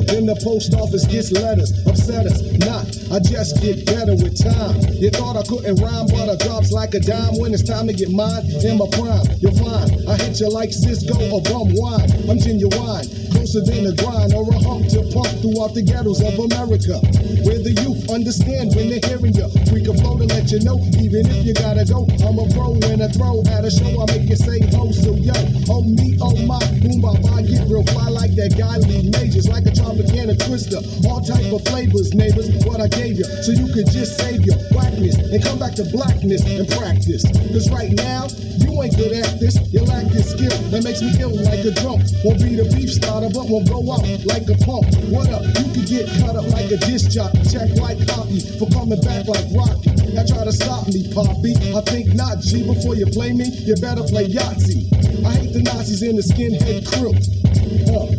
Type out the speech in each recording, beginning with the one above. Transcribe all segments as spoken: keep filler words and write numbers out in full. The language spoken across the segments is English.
Then the post office gets letters, upset us not. I just get better with time. You thought I couldn't rhyme, but I drops like a dime when it's time to get mine. In my prime, you're fine. I hit you like Cisco or bum wine. I'm genuine, closer than a grind or a hump to pump throughout the ghettos of America, where the youth understand when they're hearing you. We can flow to let you know, even if you gotta go. I'm a pro when I throw at a show. I make you say ho, so yo, oh me, oh my, boom, bop, I get real fly like that guy Lee Majors, like a Tropicana Twister. All type of flavors, neighbors, what I gave you, so you could just save your whackness and come back to blackness and practice. Cause right now, you ain't good at this. You lack this skill that makes me ill like a drum. Won't be the beef starter, but won't go out like a pump. What up? You could get cut up like a disc jockey. Check like copy for coming back like Rocky. Now try to stop me, Poppy. I think not, G. Before you play me, you better play Yahtzee. I hate the Nazis and the skinhead crew. Huh.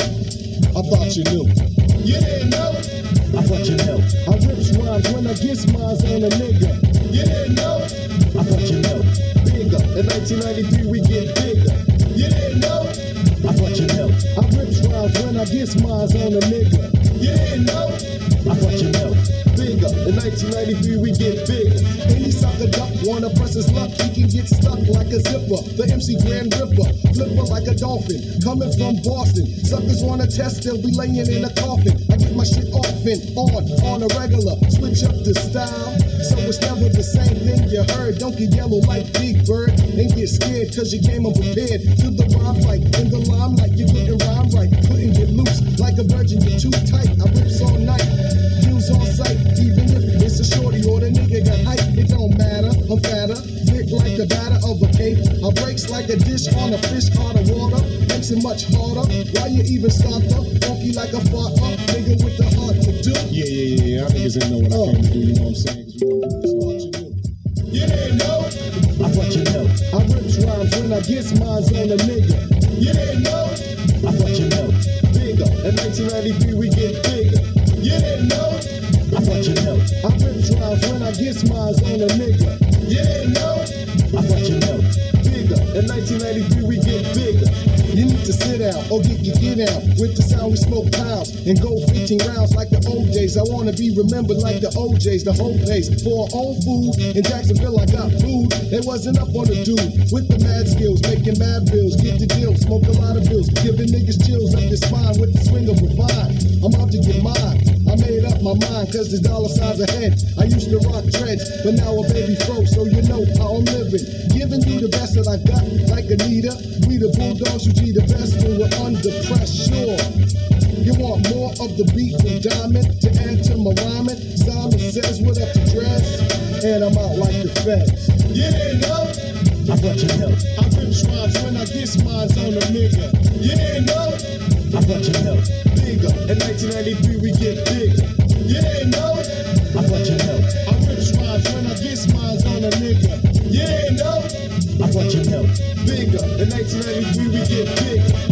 I thought you knew. You didn't know? I thought you knew. I rips rhymes when I get mines on a nigga. You didn't know? I thought you knew. Bigger. In nineteen ninety-three we get bigger. You didn't know? I thought you knew. I rips rhymes when I get mines on a nigga. You didn't know? I thought you knew. Bigger. In nineteen ninety-three we get bigger. Any sucker duck wanna press his luck, he can get stuck like a zipper. The M C Grand Ripper, flipper like a dolphin, coming from Boston. Suckers wanna test, they'll be laying in a coffin. I get my shit off and on, on a regular. Switch up the style, so it's never the same thing you heard. Don't get yellow like Big Bird, and get scared cause you came unprepared to the rhyme fight. In the limelight, you couldn't rhyme right, couldn't get loose like a virgin, you're too tight. I rips all night, views on sight, even if it's a shorty or the nigga got hype. It don't matter, I'm fatter, thick like the batter of a cake. I breaks like a dish on a fish out of water, makes it much harder. Why you even start up, funky like a fart up, nigga with the heart to do. Yeah, yeah, yeah, yeah, I niggas didn't know what uh. I came to do, you know what I'm saying? Cause we gonna do this, what you knew. You didn't know? I thought you knew. I rips rhymes when I get mines on a nigga. You didn't know? I thought you knew. Bigger, in nineteen ninety-three we get bigger. You didn't know? I thought you knew. I rips rhymes when I get mines on a nigga. You didn't know? I thought you knew. Bigger, in nineteen ninety-three we get bigger. You need to sit down or get your get out. With the sound we smoke pounds and go fifteen rounds like the old days. I wanna be remembered like the O Js, the whole place. For our own food in Jacksonville I got food. It wasn't up on the dude with the mad skills, making mad bills, get the deal, smoke a lot of bills, giving niggas chills up the spine with the swing of a vine. I'm out to get mine. I made up my mind cause the dollar signs ahead. I used to rock dreads, but now a baby fro, so you know how I'm living. Giving you the best that I got, like Anita. We the Bulldogs who be the best when we're under pressure. You want more of the beat from Diamond to add to my rhyming? Simon says what up to dress, and I'm out like the feds. You didn't know? I thought you knew. I rip rhymes when I get mines on a nigga. You didn't know? I thought you knew. Bigger. In nineteen ninety-three we get bigger. You didn't know? I thought you knew. I rip rhymes when I get mines on a nigga. You didn't know? I thought you knew. Bigger. In nineteen ninety-three we get bigger.